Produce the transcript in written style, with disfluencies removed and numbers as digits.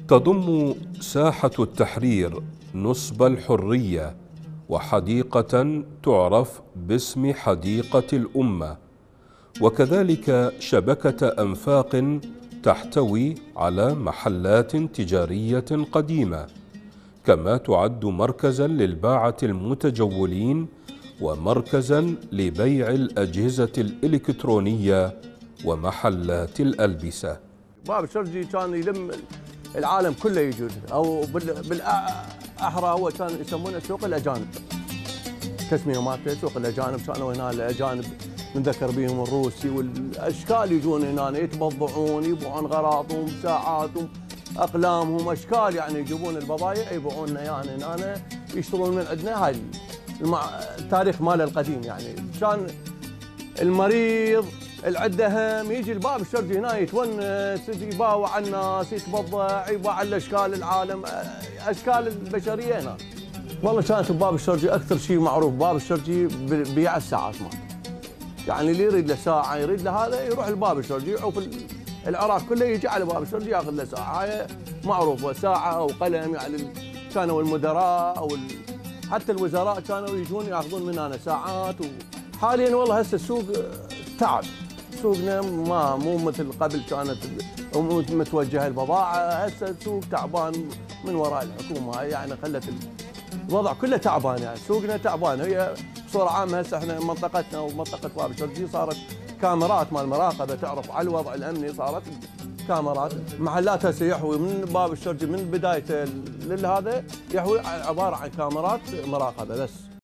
تضم ساحة التحرير نصب الحرية وحديقة تعرف باسم حديقة الأمة، وكذلك شبكة أنفاق تحتوي على محلات تجارية قديمة، كما تعد مركزا للباعة المتجولين ومركزا لبيع الأجهزة الإلكترونية ومحلات الألبسة. باب الشرجي كان يلم العالم كله يجون، او بالاحرى هو كان يسمونه سوق الاجانب. تسميه مالته سوق الاجانب، كانوا هنا الاجانب نذكر بهم الروسي والاشكال يجون هنا يتبضعون، يبيعون غراضهم، ساعاتهم، اقلامهم، اشكال يعني يجيبون البضايع يبيعون يعني هنا يشترون من عندنا. هاي التاريخ ماله القديم يعني. كان المريض العده هم يجي الباب الشرجي هنا يتونس، يباوع على الناس، يتبضع، يباوع على اشكال العالم، اشكال البشريه هنا. والله كانت بباب الشرجي اكثر شيء معروف باب الشرجي بيع الساعات مالته. يعني اللي يريد له ساعه يريد له هذا يروح الباب الشرجي، يعوف العراق كله يجي على باب الشرجي ياخذ له ساعه. هاي معروفه ساعه او قلم يعني. كانوا المدراء او حتى الوزراء كانوا يجون ياخذون من هنا ساعات. وحاليا والله هسه السوق تعب، سوقنا مو مثل قبل كانت متوجهه البضاعه. هسه السوق تعبان من وراء الحكومه، هاي يعني خلت الوضع كله تعبان يعني. سوقنا تعبان. هي بصوره عامه هسه احنا منطقتنا ومنطقه باب الشرجي صارت كاميرات مال مراقبه تعرف على الوضع الامني، صارت كاميرات. محلات هسه يحوي من باب الشرجي من بدايته لهذا يحوي عباره عن كاميرات مراقبه بس.